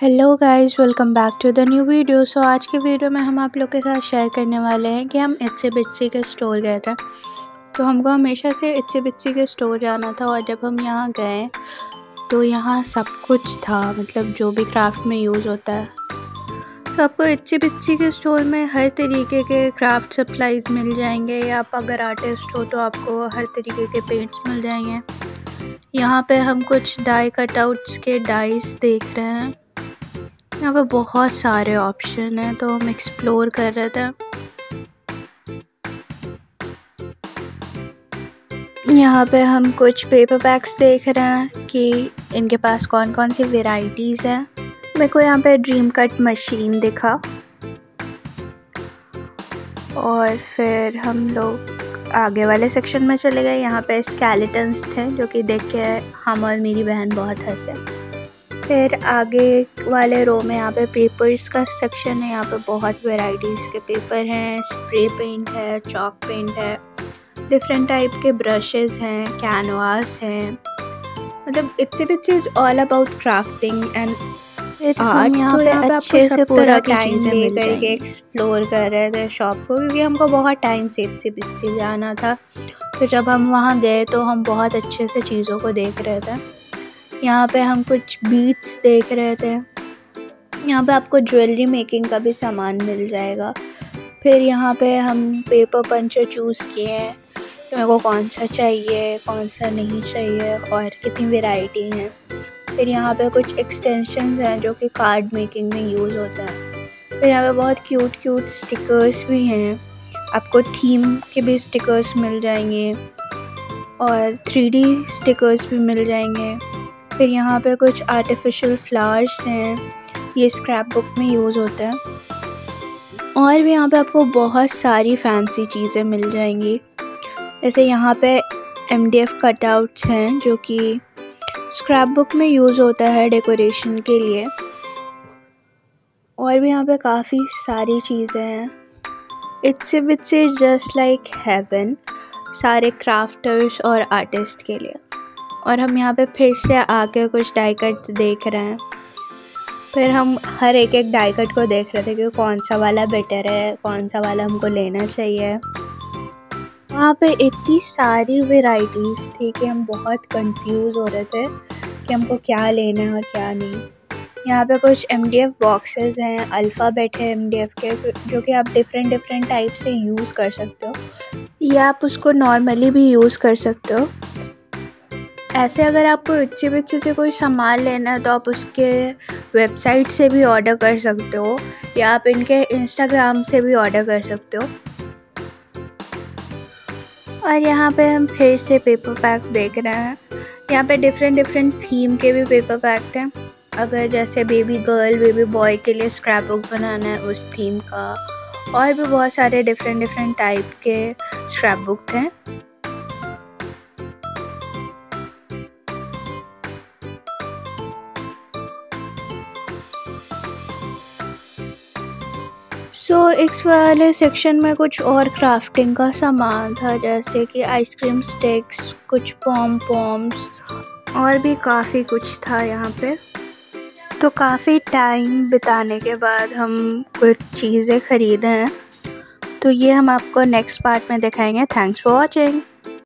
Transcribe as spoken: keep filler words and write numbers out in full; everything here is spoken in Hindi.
Hello guys, welcome back to the new video. So आज के वीडियो में हम आप लोग के साथ शेयर करने वाले हैं कि हम इत्सी बित्सी के स्टोर गए थे। तो हमको हमेशा से इत्सी बित्सी के स्टोर जाना था और जब हम यहाँ गए तो यहाँ सब कुछ था, मतलब जो भी क्राफ्ट में यूज़ होता है। तो आपको इत्सी बित्सी के स्टोर में हर तरीके के क्राफ्ट सप्लाईज मिल जाएंगे, या आप अगर आर्टिस्ट हो तो आपको हर तरीके के पेंट्स मिल जाएंगे। यहाँ पे हम कुछ डाई कटआउट्स के डाइस देख रहे हैं। यहाँ पे बहुत सारे ऑप्शन हैं तो हम एक्सप्लोर कर रहे थे। यहाँ पे हम कुछ पेपर बैग्स देख रहे हैं कि इनके पास कौन कौन सी वेराइटीज़ हैं। मेरे को यहाँ पे ड्रीम कट मशीन दिखा और फिर हम लोग आगे वाले सेक्शन में चले गए। यहाँ पे स्केलेटन्स थे जो कि देख के हम और मेरी बहन बहुत हंसे। फिर आगे वाले रो में यहाँ पे पेपर्स का सेक्शन है। यहाँ पे बहुत वैरायटीज़ के पेपर हैं, स्प्रे पेंट है, चॉक पेंट है, डिफरेंट टाइप के ब्रशेस हैं, कैनवास हैं। मतलब it's it's all about crafting and art. यहाँ पे अच्छे से पूरा टाइम ले करके एक्सप्लोर कर रहे थे शॉप को, क्योंकि हमको बहुत टाइम से इट्सी बिट्सी जाना था। तो जब हम वहाँ गए तो हम बहुत अच्छे से चीज़ों को देख रहे थे। यहाँ पे हम कुछ बीट्स देख रहे थे। यहाँ पे आपको ज्वेलरी मेकिंग का भी सामान मिल जाएगा। फिर यहाँ पे हम पेपर पंचर चूज़ किए हैं कि मेरे को कौन सा चाहिए, कौन सा नहीं चाहिए और कितनी वैरायटी हैं। फिर यहाँ पे कुछ एक्सटेंशंस हैं जो कि कार्ड मेकिंग में यूज़ होता है। फिर यहाँ पे बहुत क्यूट क्यूट स्टिकर्स भी हैं। आपको थीम के भी स्टिकर्स मिल जाएंगे और थ्री डी स्टिकर्स भी मिल जाएंगे। फिर यहाँ पे कुछ आर्टिफिशियल फ्लावर्स हैं, ये स्क्रैप बुक में यूज़ होता है। और भी यहाँ पे आपको बहुत सारी फैंसी चीज़ें मिल जाएंगी। जैसे यहाँ पे एम डी एफ कटआउट्स हैं जो कि स्क्रैप बुक में यूज़ होता है डेकोरेशन के लिए। और भी यहाँ पे काफ़ी सारी चीज़ें हैं। It's it's just like heaven सारे क्राफ्टर्स और आर्टिस्ट के लिए। और हम यहाँ पे फिर से आके कुछ डाई कट देख रहे हैं। फिर हम हर एक एक डाई कट को देख रहे थे कि कौन सा वाला बेटर है, कौन सा वाला हमको लेना चाहिए। वहाँ पे इतनी सारी वैरायटीज़ थी कि हम बहुत कंफ्यूज हो रहे थे कि हमको क्या लेना है और क्या नहीं। यहाँ पे कुछ एम डी एफ बॉक्सेस हैं, अल्फ़ाबेट है एम डी एफ के, जो कि आप डिफरेंट डिफरेंट टाइप से यूज़ कर सकते हो, या आप उसको नॉर्मली भी यूज़ कर सकते हो। ऐसे अगर आपको इत्सी बित्सी से कोई सामान लेना है तो आप उसके वेबसाइट से भी ऑर्डर कर सकते हो, या आप इनके इंस्टाग्राम से भी ऑर्डर कर सकते हो। और यहाँ पे हम फिर से पेपर पैक देख रहे हैं। यहाँ पे डिफरेंट डिफरेंट थीम के भी पेपर पैक थे। अगर जैसे बेबी गर्ल, बेबी बॉय के लिए स्क्रैप बुक बनाना है उस थीम का, और भी बहुत सारे डिफरेंट डिफरेंट टाइप के स्क्रैप बुक थे। सो so, इस वाले सेक्शन में कुछ और क्राफ्टिंग का सामान था, जैसे कि आइसक्रीम स्टिक्स, कुछ पॉम पॉम्स और भी काफ़ी कुछ था यहाँ पे। तो काफ़ी टाइम बिताने के बाद हम कुछ चीज़ें ख़रीदे हैं, तो ये हम आपको नेक्स्ट पार्ट में दिखाएंगे। Thanks for watching.